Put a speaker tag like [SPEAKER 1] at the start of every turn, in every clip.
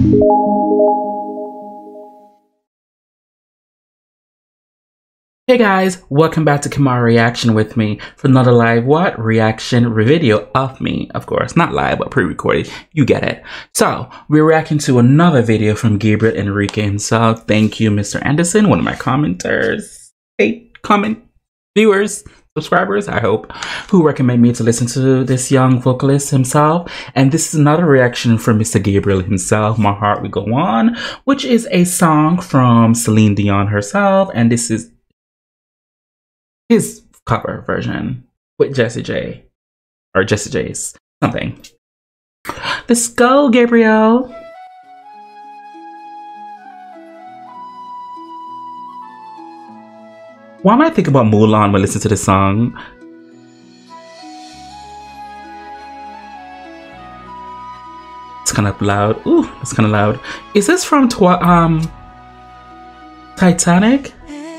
[SPEAKER 1] Hey guys, welcome back to Kemari Reaction with me for another live reaction video of me, of course, not live but pre-recorded, you get it. So we're reacting to another video from Gabriel Henrique himself. Thank you, Mr. Anderson, one of my commenters, viewers, subscribers, I hope, who recommend me to listen to this young vocalist himself. And this is another reaction from Mr. Gabriel himself, My Heart Will Go On, which is a song from Celine Dion herself, and this is his cover version with Jessie J, or Jessie J's something. Let's go, Gabriel. Why am I thinking about Mulan when I listen to this song? It's kind of loud. Ooh, it's kind of loud. Is this from Titanic?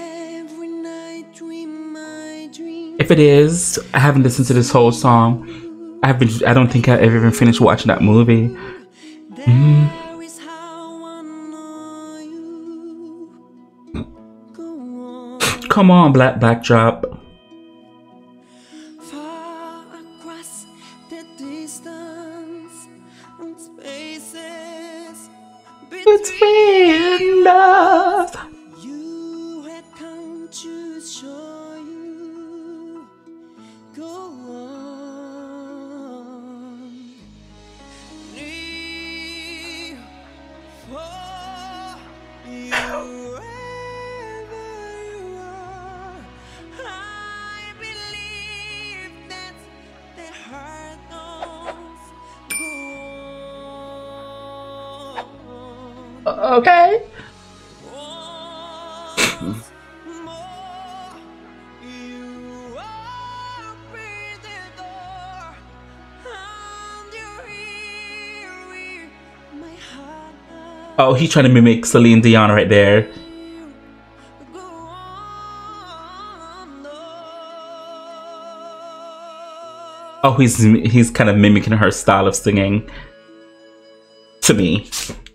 [SPEAKER 1] If it is, I haven't listened to this whole song. I don't think I've even finished watching that movie. Come on, black backdrop. Between us. You had come to show you. Go on. Live for you wherever you are. I believe that the heart knows. Go on. Okay. Oh, he's trying to mimic Celine Dion right there. Oh, he's kind of mimicking her style of singing. To me.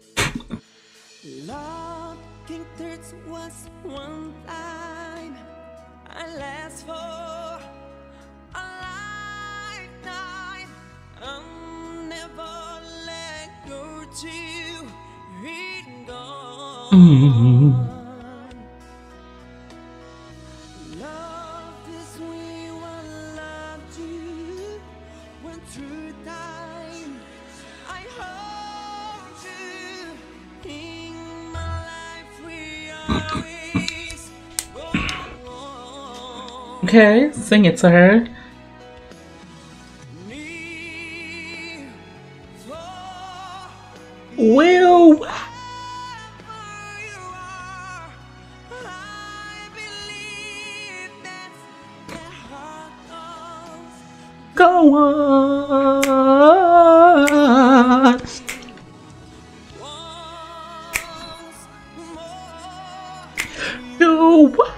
[SPEAKER 1] Okay, sing it to her. Will. Go on. Go up.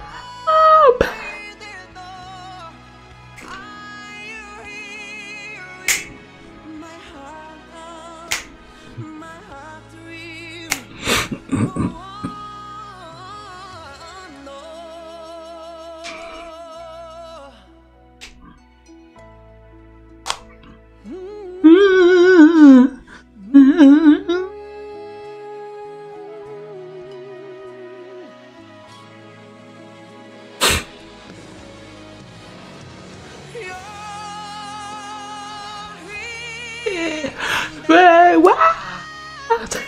[SPEAKER 1] What?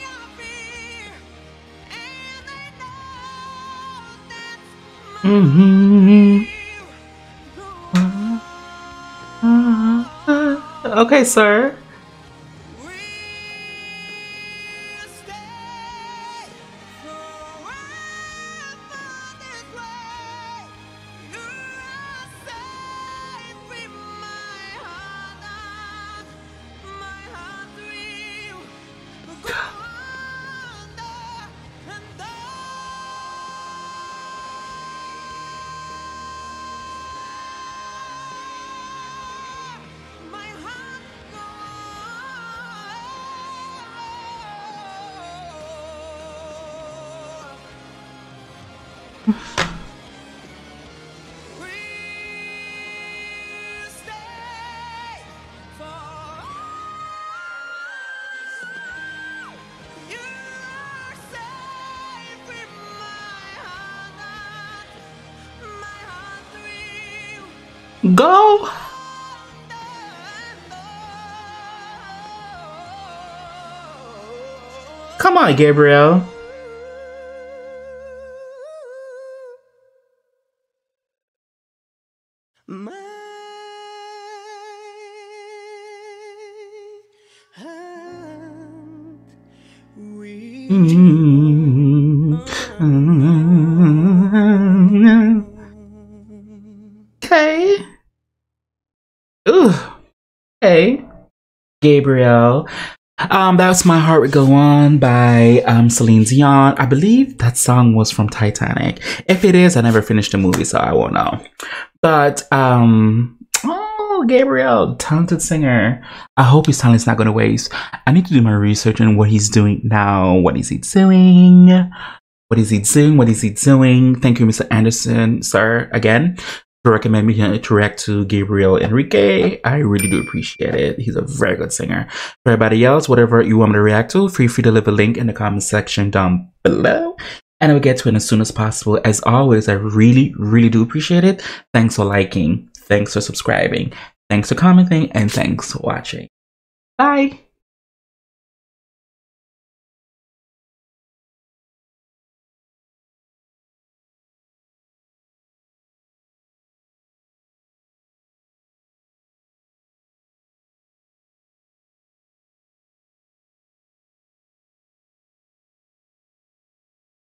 [SPEAKER 1] Okay, sir. Go! Come on, Gabriel. Okay. Ooh. Hey, Gabriel. That's My Heart Will Go On by Celine Dion. I believe that song was from Titanic. If it is, I never finished the movie, so I won't know. But oh, Gabriel, talented singer. I hope his talent's not gonna waste. I need to do my research on what he's doing now. What is he doing? What is he doing? What is he doing? Thank you, Mr. Anderson, sir, again, to recommend me to react to Gabriel Henrique. I really do appreciate it. He's a very good singer. For everybody else, whatever you want me to react to, feel free to leave a link in the comment section down below. And I will get to it as soon as possible. As always, I really, really do appreciate it. Thanks for liking. Thanks for subscribing. Thanks for commenting. And thanks for watching. Bye.